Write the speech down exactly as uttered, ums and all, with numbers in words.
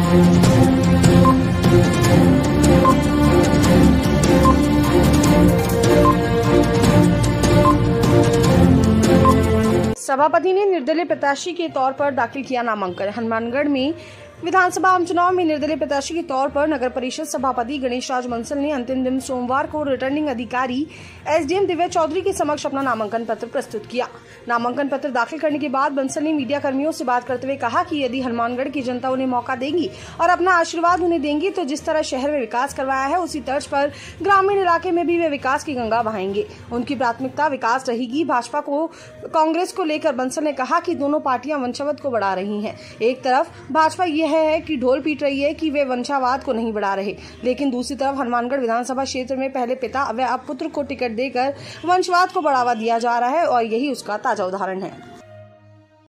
सभापति ने निर्दलीय प्रत्याशी के तौर पर दाखिल किया नामांकन। हनुमानगढ़ में विधानसभा आम चुनाव में निर्दलीय प्रत्याशी के तौर पर नगर परिषद सभापति गणेश राज बंसल ने अंतिम दिन सोमवार को रिटर्निंग अधिकारी एसडीएम दिव्या चौधरी के समक्ष अपना नामांकन पत्र प्रस्तुत किया। नामांकन पत्र दाखिल करने के बाद बंसल ने मीडिया कर्मियों से बात करते हुए कहा कि यदि हनुमानगढ़ की जनता उन्हें मौका देगी और अपना आशीर्वाद उन्हें देंगी तो जिस तरह शहर में विकास करवाया है उसी तर्ज पर ग्रामीण इलाके में भी वे विकास की गंगा बहाएंगे। उनकी प्राथमिकता विकास रहेगी। भाजपा को कांग्रेस को लेकर बंसल ने कहा कि दोनों पार्टियां वंशावद को बढ़ा रही हैं। एक तरफ भाजपा यह है कि ढोल पीट रही है कि वे वंशावाद को नहीं बढ़ा रहे, लेकिन दूसरी तरफ हनुमानगढ़ विधानसभा क्षेत्र में पहले पिता व अब पुत्र को टिकट देकर वंशवाद को बढ़ावा दिया जा रहा है और यही उसका ताजा उदाहरण है।